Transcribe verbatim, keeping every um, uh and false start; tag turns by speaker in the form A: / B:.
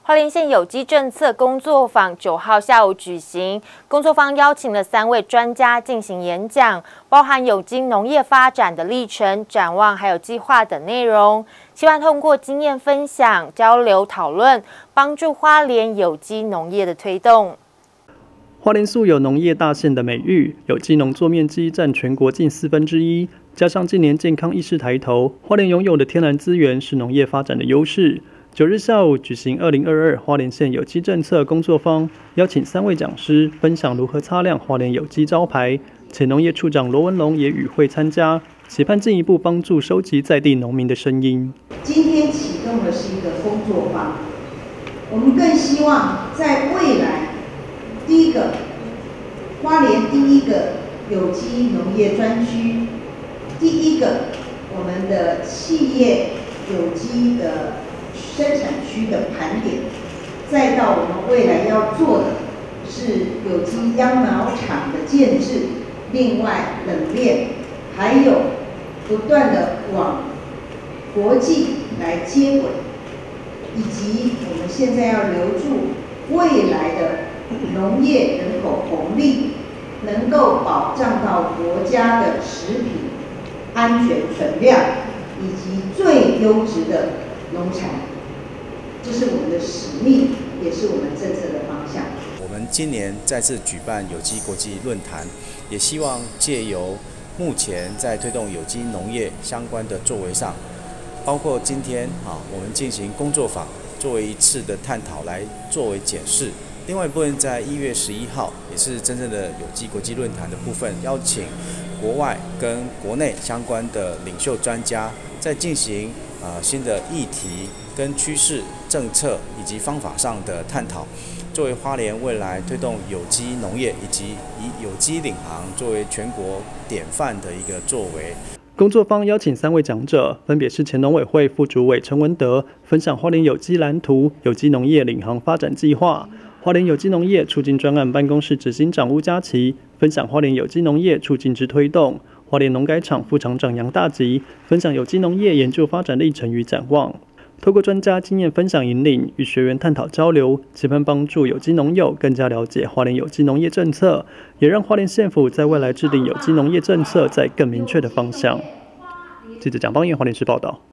A: 花莲县有机政策工作坊九号下午举行，工作坊邀请了三位专家进行演讲，包含有机农业发展的历程、展望还有计划等内容，希望通过经验分享、交流讨论，帮助花莲有机农业的推动。
B: 花莲素有农业大县的美誉，有机农作面积占全国近四分之一，加上近年健康意识抬头，花莲拥有的天然资源是农业发展的优势。九日下午举行二零二二花莲县有机政策工作坊，邀请三位讲师分享如何擦亮花莲有机招牌，且农业处长罗文龙也与会参加，期盼进一步帮助收集在地农民的声音。
C: 今天启动的是一个工作坊，我们更希望在未来，第一个花莲第一个有机农业专区，第一个我们的企业有机的生产区的盘点，再到我们未来要做的是有机秧苗场的建制，另外冷链，还有不断的往国际来接轨，以及我们现在要留住未来的农业人口红利，能够保障到国家的食品安全存量，以及最优质的农产。这是我们的使命，也是我们政策的方向。
D: 我们今年再次举办有机国际论坛，也希望借由目前在推动有机农业相关的作为上，包括今天啊，我们进行工作坊，作为一次的探讨来作为检视。另外一部分在一月十一号，也是真正的有机国际论坛的部分，邀请国外跟国内相关的领袖专家，在进行呃新的议题跟趋势、政策以及方法上的探讨，作为花莲未来推动有机农业以及以有机领航作为全国典范的一个作为。
B: 工作坊邀请三位讲者，分别是前农委会副主委陈文德分享花莲有机蓝图、有机农业领航发展计划；花莲有机农业促进专案办公室执行长吴佳琪分享花莲有机农业促进之推动；花莲农改场副厂长杨大吉分享有机农业研究发展历程与展望。透过专家经验分享引领，与学员探讨交流，期盼帮助有机农友更加了解花莲有机农业政策，也让花莲县府在未来制定有机农业政策在更明确的方向。记者蒋邦彦花莲市报道。